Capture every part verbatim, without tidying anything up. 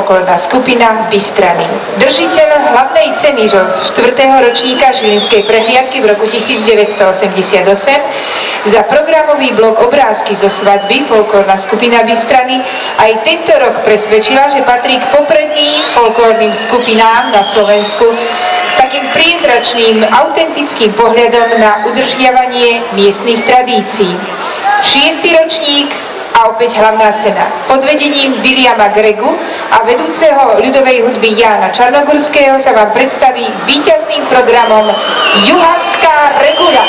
folklórna skupina Bystrany. Držiteľ hlavnej ceny zo štvrtého ročníka Žilinskej prehliadky v roku devätnásťstoosemdesiatosem za programový blok Obrázky zo svadby folklórna skupina Bystrany aj tento rok presvedčila, že patrí k popredným folklórnym skupinám na Slovensku s takým priezračným, autentickým pohľadom na udržiavanie miestnych tradícií. Šiestý ročník a opäť hlavná cena. Pod vedením Williama Gregu a vedúceho ľudovej hudby Jána Čarnogurského sa vám predstaví víťazným programom Juharská regula.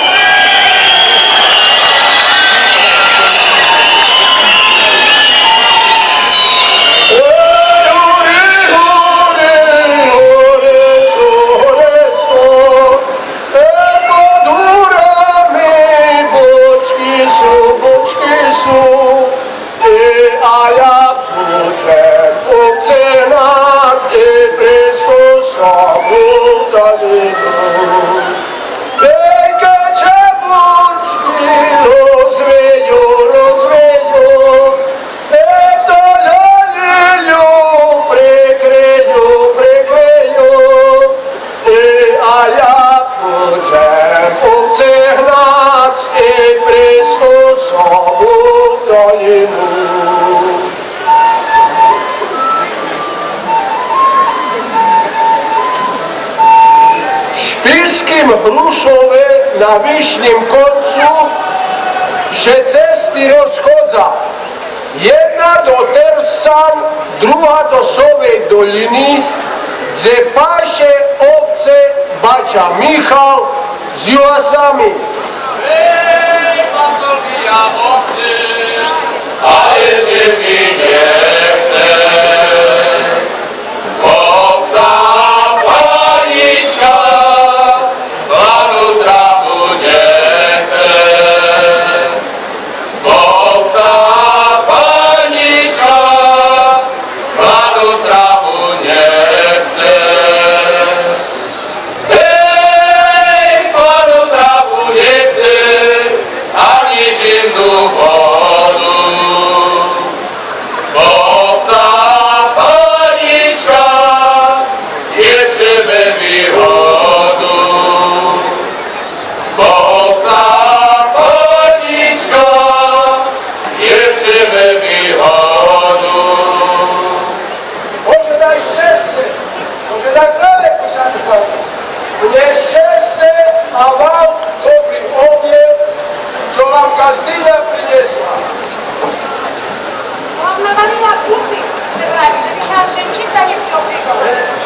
Hrušove na vyšním koncu, že cesty rozchodza. Jedna do Tersan, druhá do Sovej doliny, kde páše ovce bača Michal s Juhasami. Hej, pasovky a ovce, a ešte mi nechce. Ovca, panička, hlavnú trávu nechce. Ovca, panička, hlavnú trávu nechce. Hej, hlavnú trávu nechce, ani živnú vodu. Ovca, panička, ječeme výhodu. Ovca, panička, ječeme výhodu. Bože daj šťastie, Bože daj zdravé, košáty pásty. Mne šťastie a vám dobrý obiev, čo vám gazdina priniesla. Mám navalila kluby, nevrávi, že bych nám ženčica nepioprigovala.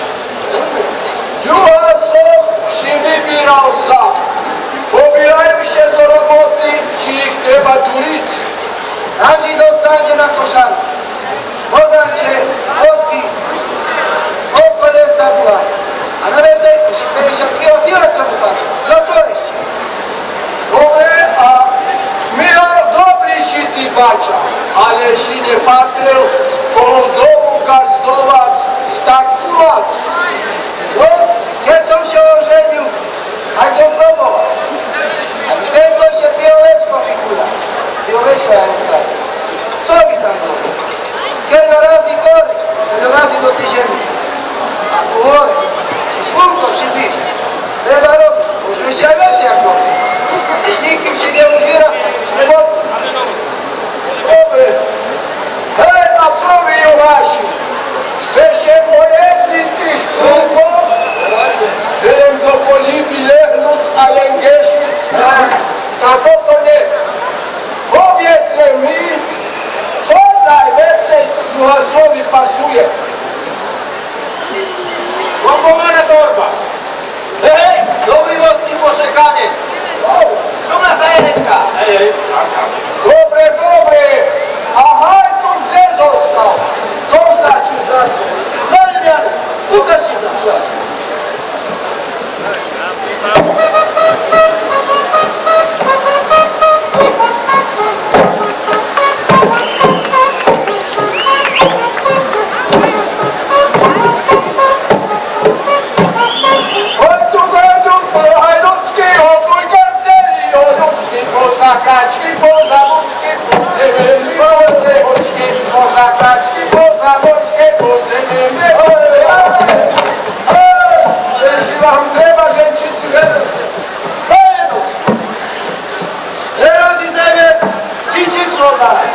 Juha som si vybíral sám. Pobírajú sa do roboty, či ich treba duriť. Každý dostane na košaru. Podáče, vodky, okolo sa duha. A na vece, ešte však jeho sírovcom upáča. No čo ešte? Dobre, a Michal dobrý šitý bača, ale si nepatril kolo domu gazdovať statkulác. No, keď som sa oženil, aj som proboval. A keď som sa pri ovečko vykúdal, pri ovečko ja nestavil. Co by tam bolo? Keď ho razí oreč, keď ho razí do tej ženy. A tu hore, či slunko, či dýš, treba robiť, možno ešte aj veci ako. A ty s nikým si neužíra, a si nebol. Dobre. Hej, a co vy, Juháši? Chceš pojedli tých klubov? Že jem do políby lehnúť a len gešiť? A toto nie. Poviedzte mi, co najväcej Juhasovi pasuje. Bombovaná torba. Hej, dobrý mostný pošekanec. Šumná frajerečka. Hej, hej. Dobre, dobre. A hajtu kde zostal? To značí značí. Dali Janec, ukáž ti značí. Zakačky, poza bočky, poza bočky, poza bočky, nepodzeneme. Ježi vám treba ženčici vedosť. Dojedúc! Teraz ideme čičicu oddávať.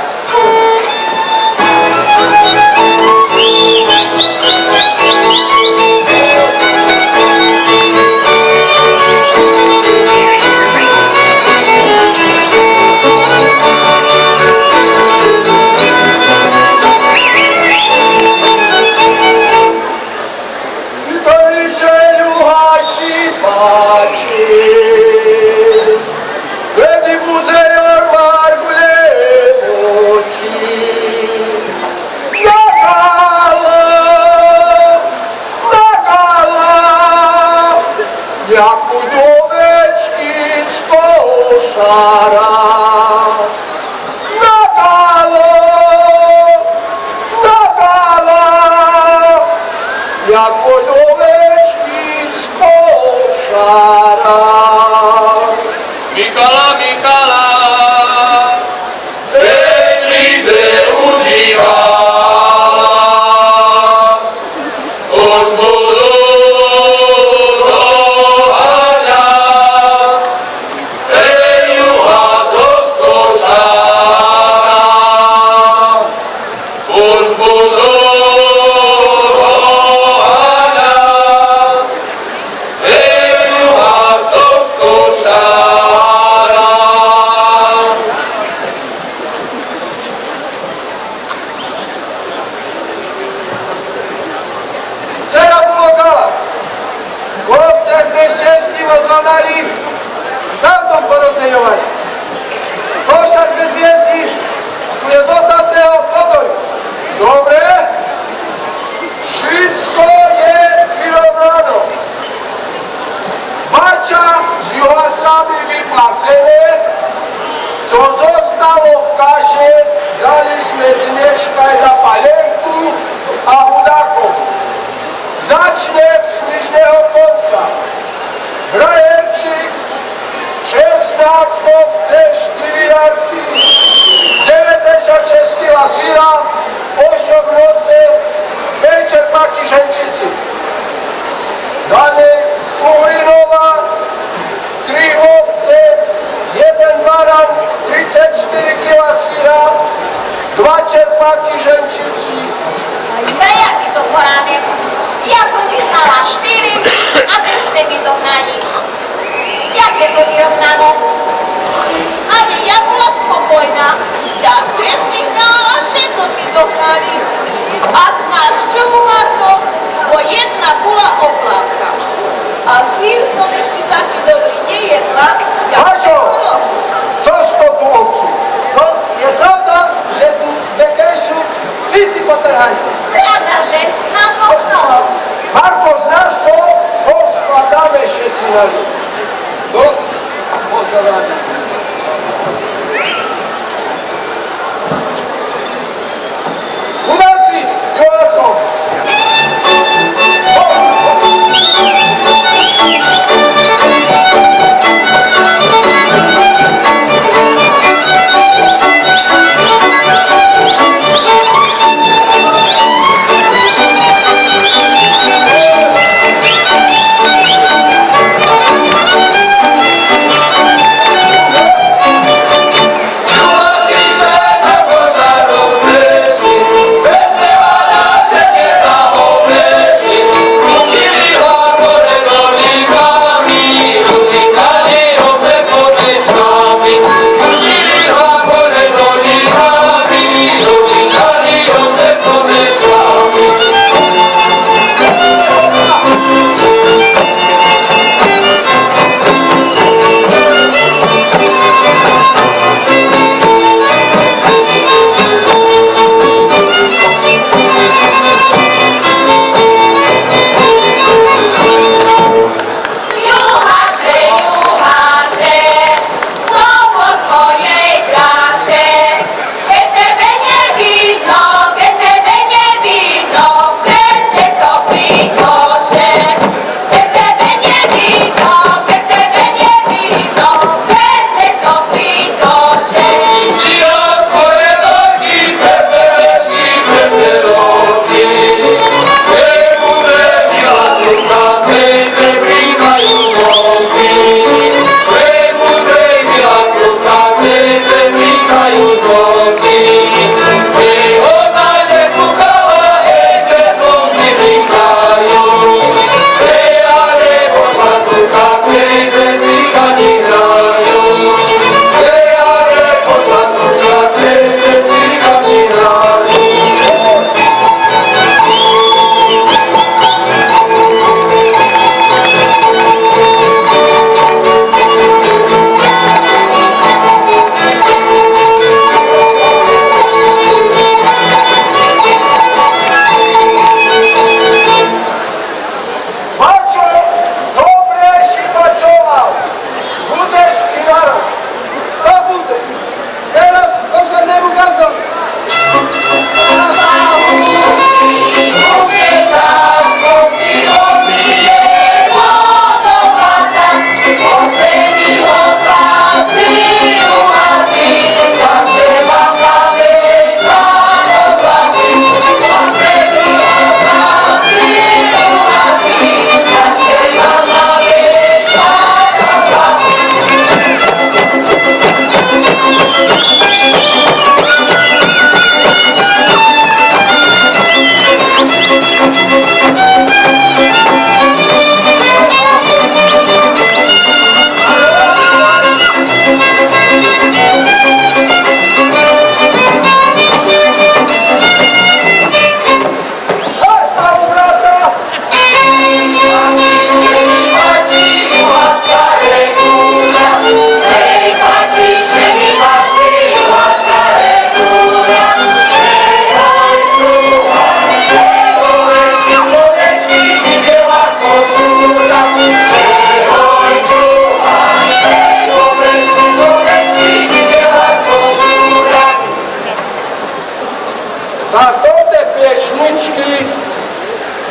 Thank you.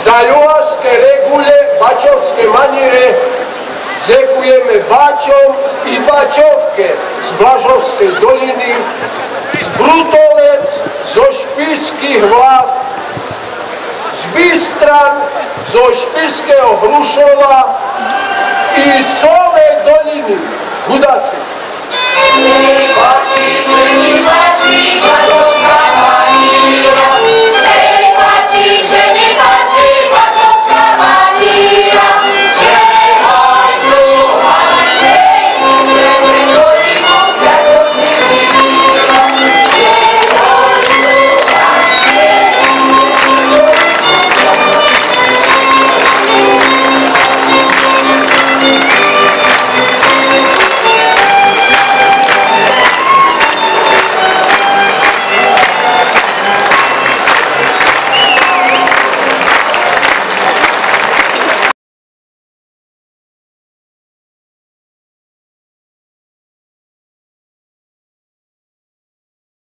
Za juharské regule, bačovské maniere dzekujeme bačom i bačovke z Blažovskej doliny, z Brutovec, zo Špišských vlád, z Bystran, zo Špišského Hrušova i z Sovej doliny.